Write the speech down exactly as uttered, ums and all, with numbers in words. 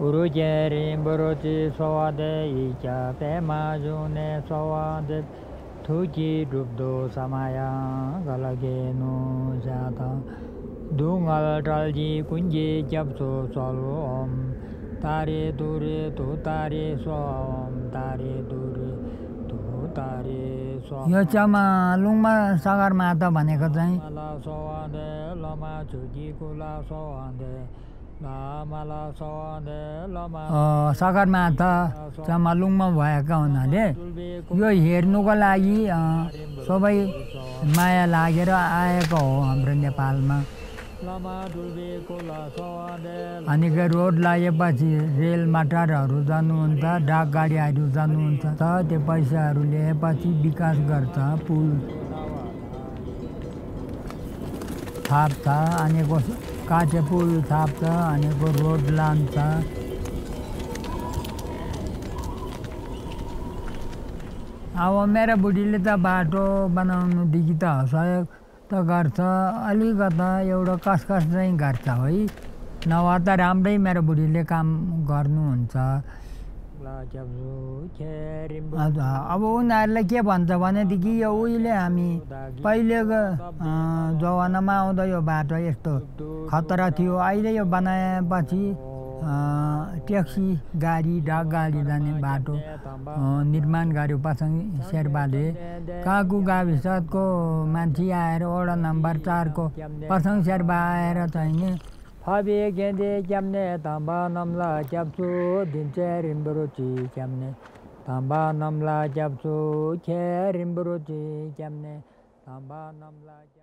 Urujeri Buruti Swade Icha Pemajune Swade Tuji Dubdo Samaya Galageno Jata Dungal Dalji Kunji Japso Solo Om Tari Duri Tu Tari Swam Tari Duri Tu Tari Swam यो चमा लुङमा सगरमाथा भनेको चाहिँ Mala Swade Lama Chuji Kula Swade Mala Swade Lama Sagarmatha चमालुङमा भएका हुनाले यो हेर्नुको लागि सबै माया लागेर आएको हो हाम्रो नेपालमा अनि रोड लागेपछि रेल माटारहरू जानुहुन्छ डाक गाडीहरू जानुहुन्छ त त्यो पैसाहरू ल्याएपछि विकास गर्छ पुल थाप्छ अनेको काटे पुल थाप्छ अनेको रोड लान्छ अब मेरो बुढीले त बाटो बनाउनुदेखि त सहयोग त गर्छ अलिकता एउटा कसकस चाहिँ गर्छ है नभए त राम्रै मेरो बुढीले काम गर्नुहुन्छ अब उनीहरूले के भन्छ भनेदेखि यो उहिले हामी पहिलेको जमानामा आउँदा यो बाटो यस्तो खतरा थियो अहिले यो बनाएपछि ट्याक्सी गाडी डाक गाडी जाने बाटो निर्माण गर्यो पछाङ शेर्पाले काकु गाविसको मान्छे आएर वडा नम्बर चारको पछाङ शेर्पा आएर चाहिँ Habi Gende Jamne Tamba Namla Japsu Dinche Rimburuchi Jamne Tamba Namla Japsu Che Rimburuchi Jamne Tamba Namla